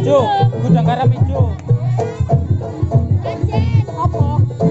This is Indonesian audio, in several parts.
ijo, gudang garam ijo. Apa?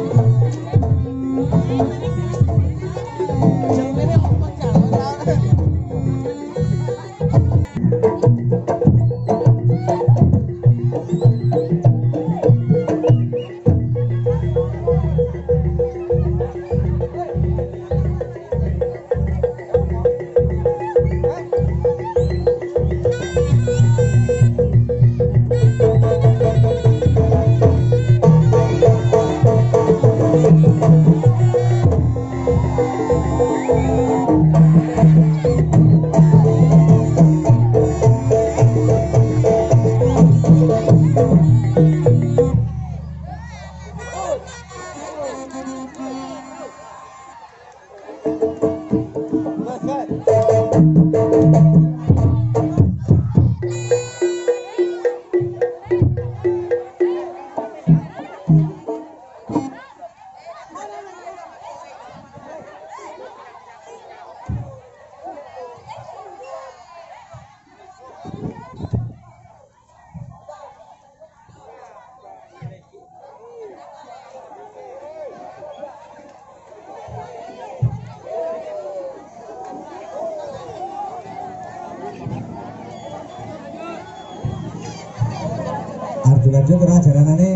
Dilanjut ora jaranane.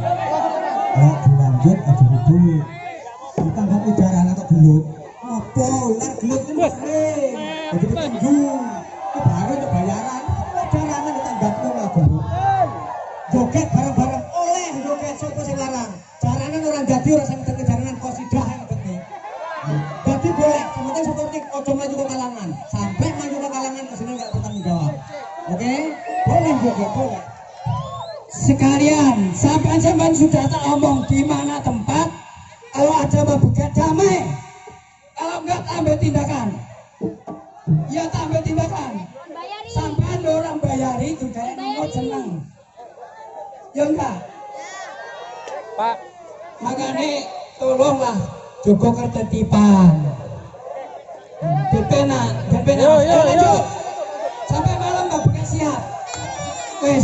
Ora dilanjut aja duduk. Kita nggak jaran atau gelut. Apa ular gelut ini sering. Jadi ditunggu. Baru untuk bayaran. Jaranan ditambahku lah gelut. Joget bareng-bareng oleh joget sopo sing larang. Jaranan orang jadi ora sing ngerti jaranan qasidah yang ngerti. Jadi boleh, sementing seperti ojo maju ke kalangan. Sampai maju ke kalangan kesini nggak bertanggung jawab. Oke? Boleh joget boleh. Sekalian, sampai sudah tak omong di mana tempat. Kalau ada mau begat damai, kalau enggak ambil tindakan. Ya tak ambil tindakan. Sampai orang bayari juga mau senang. Ya enggak? Pak, makanya tolonglah Joko ketertiban. Dipena. Yo. Sampai malam nggak begat siap. Wes.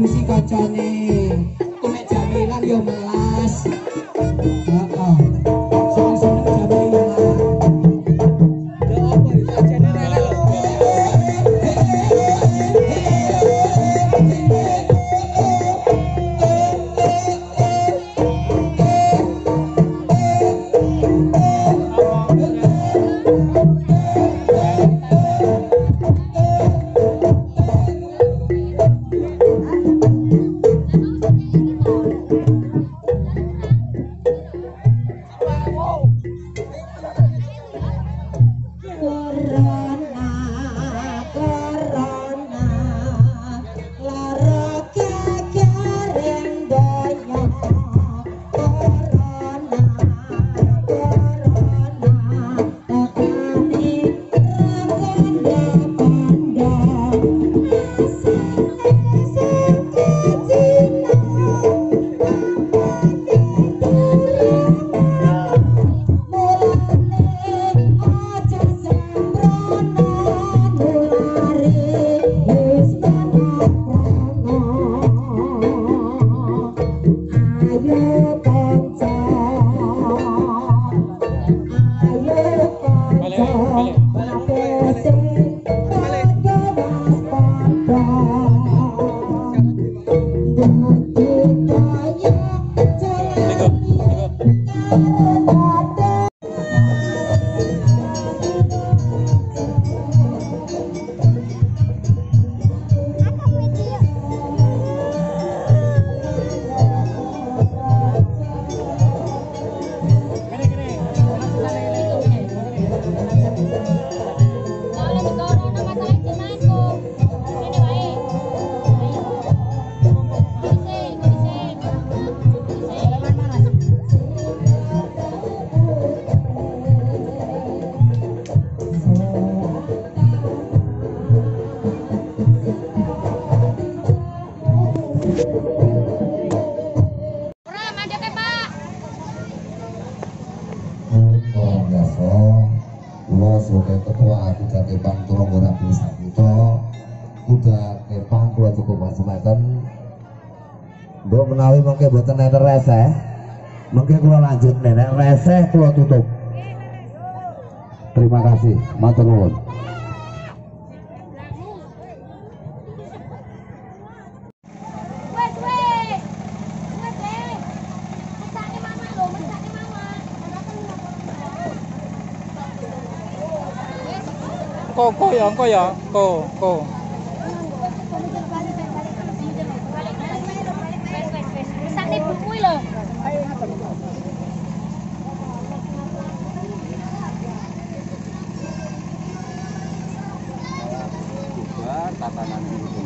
emosi kocone kumek jamilan yo melas heeh seneng jamile yo melas ya apa iki sajane rek sebagai ketua Adat Kepang Turunggora Desa Puto kuda Kepang kula cukup macam-macam mbok menawi mengke boten enten reseh mengke kula lanjut nenek reseh kula tutup. Terima kasih matur nuwun. Kok ya, kok. Sakne buku lho. Tatanan itu.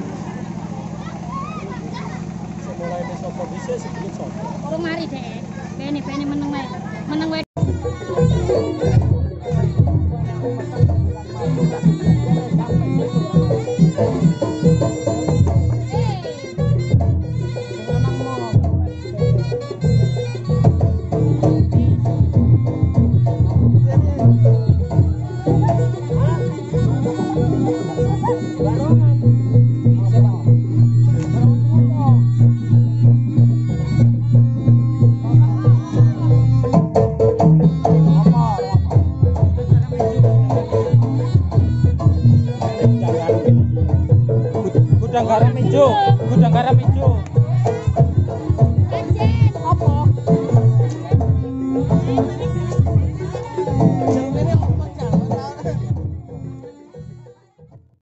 Semulai sapa dhisik sebelum sapa. Kok mari dek. Bene meneng wae.